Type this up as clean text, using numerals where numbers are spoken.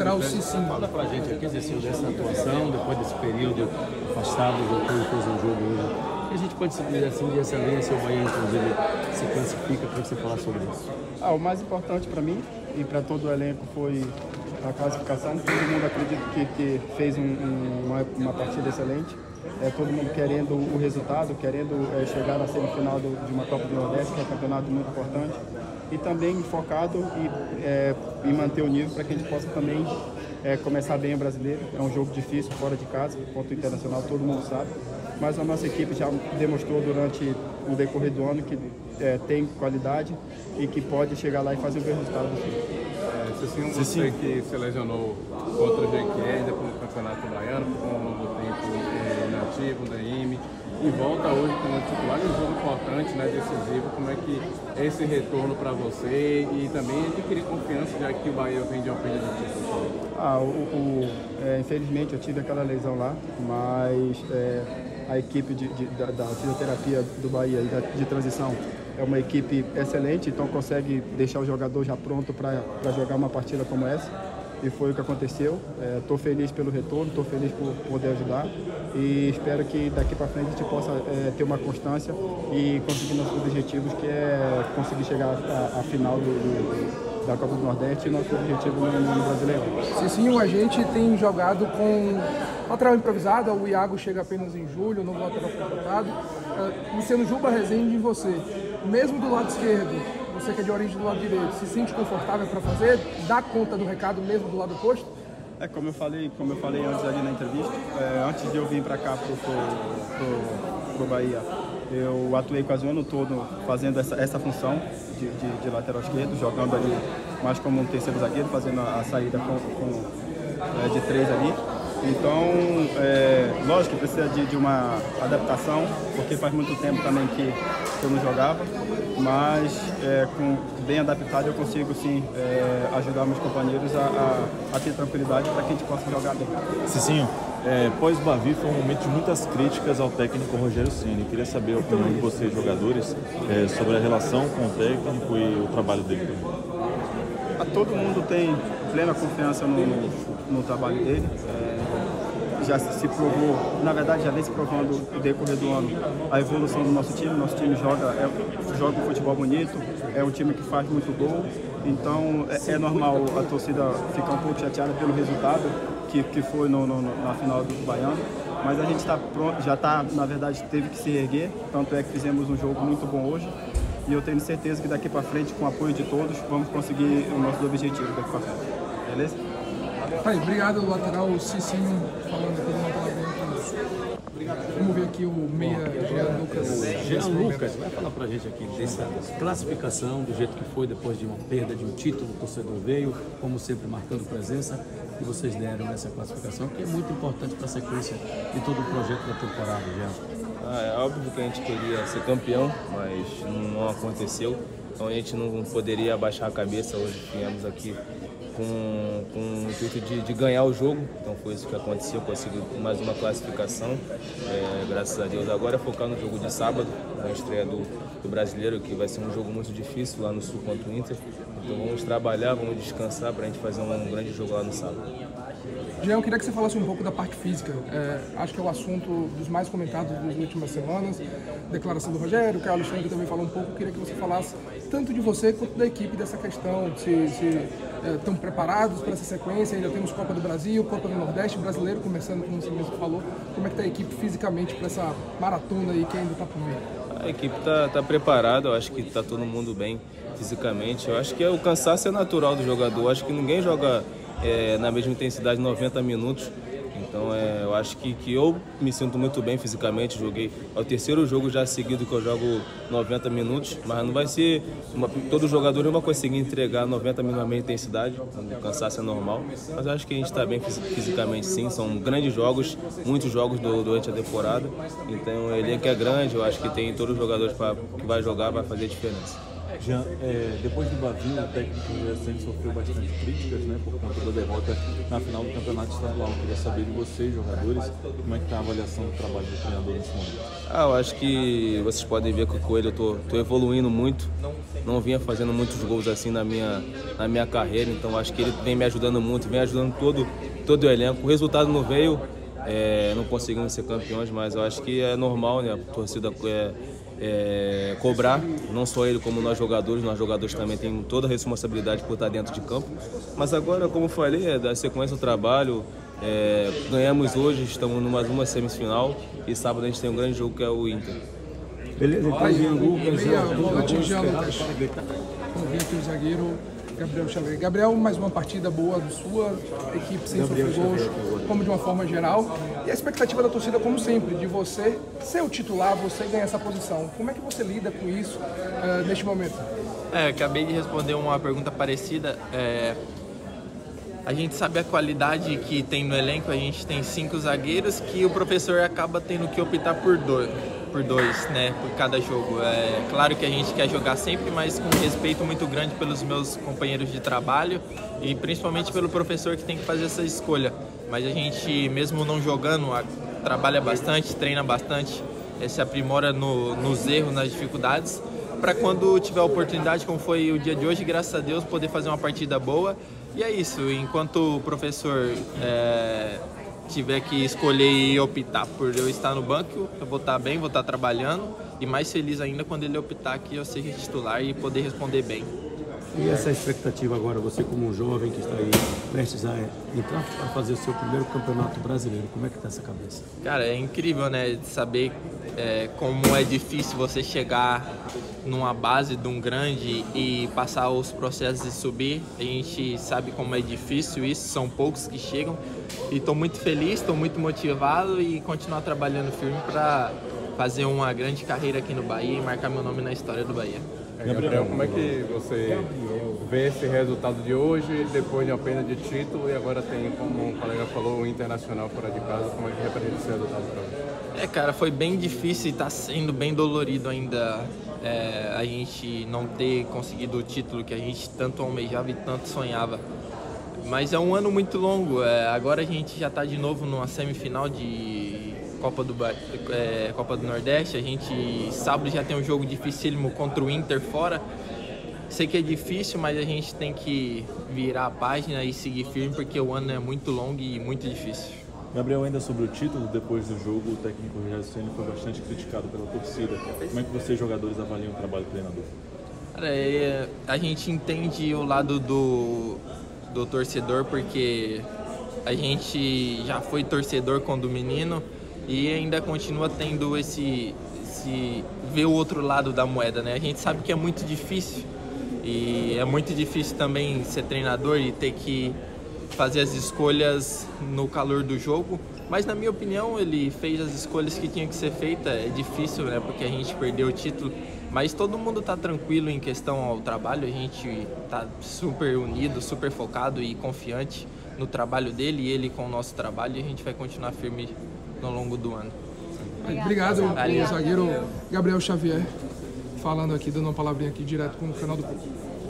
lateral Cicinho. Fala pra gente aqui, dessa atuação, depois desse período afastado, voltou e fez um jogo hoje. A gente pode dizer assim de excelência, o Bahia inclusive se classifica, para você falar sobre isso. O mais importante para mim e para todo o elenco foi a classificação. Todo mundo acredita que fez uma partida excelente. Todo mundo querendo o resultado, querendo chegar na semifinal de uma Copa do Nordeste, que é um campeonato muito importante. E também focado em manter o nível para que a gente possa também começar bem o brasileiro. É um jogo difícil, fora de casa, contra o Internacional, todo mundo sabe. Mas a nossa equipe já demonstrou durante o decorrer do ano que tem qualidade e que pode chegar lá e fazer o bom resultado. Cicinho, você que se lesionou contra o Jequié, depois do Campeonato Baiano, ficou um longo tempo inativo, da IME, e volta hoje como titular em um jogo importante, né, decisivo. Como é que é esse retorno para você e também adquirir confiança, já que o Bahia vem de uma perda de título? Infelizmente eu tive aquela lesão lá, mas a equipe da fisioterapia do Bahia e de transição é uma equipe excelente, então consegue deixar o jogador já pronto para jogar uma partida como essa. E foi o que aconteceu. Estou feliz pelo retorno, estou feliz por poder ajudar e espero que daqui para frente a gente possa ter uma constância e conseguir nossos objetivos, que é conseguir chegar à final da Copa do Nordeste e nosso objetivo no Brasileiro. Cicinho, a gente tem jogado com lateral improvisado, o Iago chega apenas em julho, novo lateral contratado. Luciano Juba, Rezende e você. Mesmo do lado esquerdo, você que é de origem do lado direito, se sente confortável para fazer? Dá conta do recado mesmo do lado oposto? Como eu falei antes ali na entrevista, antes de eu vir para cá pro Bahia, eu atuei quase o ano todo fazendo essa função de lateral esquerdo, jogando ali mais como um terceiro zagueiro, fazendo a saída de três ali. Então, lógico que precisa de uma adaptação, porque faz muito tempo também que eu não jogava, mas bem adaptado eu consigo sim ajudar meus companheiros a ter tranquilidade para que a gente possa jogar bem. Cicinho, pós-Bavi foi um momento de muitas críticas ao técnico Rogério Ceni. Queria saber a opinião de vocês, jogadores, sobre a relação com o técnico e o trabalho dele também. Todo mundo tem plena confiança no trabalho dele. Já se provou, na verdade já vem se provando no decorrer do ano a evolução do nosso time. Nosso time joga um futebol bonito, é um time que faz muito gol, então é normal a torcida ficar um pouco chateada pelo resultado que foi na final do Baiano, mas a gente está pronto, na verdade teve que se erguer, tanto é que fizemos um jogo muito bom hoje e eu tenho certeza que daqui para frente, com o apoio de todos, vamos conseguir os nossos objetivos daqui para frente, beleza? Obrigado, lateral Cicinho, falando aqui de uma palavra. Vamos ver aqui o meia Jean Lucas. Jean Lucas, vai falar pra gente aqui dessa classificação, do jeito que foi depois de uma perda de um título, o torcedor veio, como sempre, marcando presença, e vocês deram essa classificação, que é muito importante para a sequência de todo o projeto da temporada, Jean. É óbvio que a gente queria ser campeão, mas não aconteceu, então a gente não poderia abaixar a cabeça. Hoje viemos aqui com o intuito de ganhar o jogo, então foi isso que aconteceu, consegui mais uma classificação, graças a Deus. Agora é focar no jogo de sábado, na estreia do Brasileiro, que vai ser um jogo muito difícil lá no Sul contra o Inter, então vamos trabalhar, vamos descansar para a gente fazer um grande jogo lá no sábado. Jean, eu queria que você falasse um pouco da parte física. Acho que é o assunto dos mais comentados nas últimas semanas. Declaração do Rogério, que o Alexandre também falou um pouco. Eu queria que você falasse tanto de você quanto da equipe dessa questão. Se estão preparados para essa sequência. Ainda temos Copa do Brasil, Copa do Nordeste, Brasileiro começando, como você mesmo falou. Como é que está a equipe fisicamente para essa maratona aí que ainda está por vir? A equipe está preparada, eu acho que está todo mundo bem fisicamente. Eu acho que o cansaço é natural do jogador. Eu acho que ninguém joga na mesma intensidade 90 minutos, então eu acho que eu me sinto muito bem fisicamente. É o terceiro jogo já seguido que eu jogo 90 minutos, mas não vai ser, todo jogador não vai conseguir entregar 90 minutos na mesma intensidade, o cansaço é normal, mas eu acho que a gente está bem fisicamente sim, são grandes jogos, muitos jogos durante a temporada, então o elenco é grande, eu acho que tem todos os jogadores que vai jogar, vai fazer a diferença. Jean, depois do Bavi, o técnico Rogério Ceni sofreu bastante críticas, né, por conta da derrota na final do Campeonato Estadual. Eu queria saber de vocês, jogadores, como é que está a avaliação do trabalho do treinador nesse momento? Eu acho que vocês podem ver que o Coelho eu tô evoluindo muito. Não vinha fazendo muitos gols assim na minha carreira, então acho que ele vem me ajudando muito, vem ajudando todo o elenco. O resultado não veio, não conseguimos ser campeões, mas eu acho que é normal, né, a torcida cobrar, não só ele como nós jogadores também temos toda a responsabilidade por estar dentro de campo. Mas agora, como eu falei, é dar sequência ao trabalho, ganhamos hoje, estamos numa uma semifinal e sábado a gente tem um grande jogo que é o Inter. Beleza, então Vamos ver aqui o zagueiro Gabriel Xavier. Gabriel, mais uma partida boa da sua equipe, sem sofrer gols, como de uma forma geral. E a expectativa da torcida, como sempre, de você ser o titular, você ganhar essa posição. Como é que você lida com isso neste momento? Acabei de responder uma pergunta parecida. A gente sabe a qualidade que tem no elenco, a gente tem 5 zagueiros que o professor acaba tendo que optar por dois, né, por cada jogo. É claro que a gente quer jogar sempre, mas com respeito muito grande pelos meus companheiros de trabalho e principalmente pelo professor que tem que fazer essa escolha. Mas a gente, mesmo não jogando, trabalha bastante, treina bastante, se aprimora nos erros, nas dificuldades, para quando tiver a oportunidade, como foi o dia de hoje, graças a Deus, poder fazer uma partida boa. E é isso, enquanto o professor tiver que escolher e optar por eu estar no banco, eu vou estar bem, vou estar trabalhando e mais feliz ainda quando ele optar que eu seja titular e poder responder bem. E essa expectativa agora, você como um jovem que está aí prestes a entrar para fazer o seu primeiro campeonato brasileiro, como é que está essa cabeça? Cara, é incrível, né, de saber como é difícil você chegar numa base de um grande e passar os processos e subir. A gente sabe como é difícil isso, são poucos que chegam. E estou muito feliz, estou muito motivado e continuar trabalhando firme para fazer uma grande carreira aqui no Bahia e marcar meu nome na história do Bahia. Gabriel, como é que você vê esse resultado de hoje, depois de uma perda de título e agora tem, como o colega falou, o Internacional fora de casa, como é que representa esse resultado para você? Cara, foi bem difícil e está sendo bem dolorido ainda a gente não ter conseguido o título que a gente tanto almejava e tanto sonhava. Mas é um ano muito longo, agora a gente já está de novo numa semifinal de Copa do Nordeste. A gente sábado já tem um jogo dificílimo contra o Inter fora. Sei que é difícil, mas a gente tem que virar a página e seguir firme porque o ano é muito longo e muito difícil. Gabriel, ainda sobre o título, depois do jogo, o técnico Rogério Ceni foi bastante criticado pela torcida. Como é que vocês, jogadores, avaliam o trabalho do treinador? Cara, a gente entende o lado do torcedor porque a gente já foi torcedor quando menino e ainda continua tendo esse ver o outro lado da moeda, né? A gente sabe que é muito difícil e é muito difícil também ser treinador e ter que fazer as escolhas no calor do jogo, mas na minha opinião ele fez as escolhas que tinha que ser feita. É difícil, né, porque a gente perdeu o título, mas todo mundo está tranquilo em questão ao trabalho. A gente está super unido, super focado e confiante no trabalho dele e ele com o nosso trabalho, e a gente vai continuar firme no longo do ano. Obrigado, o zagueiro Gabriel Xavier, falando aqui, dando uma palavrinha aqui direto com o canal do Povo.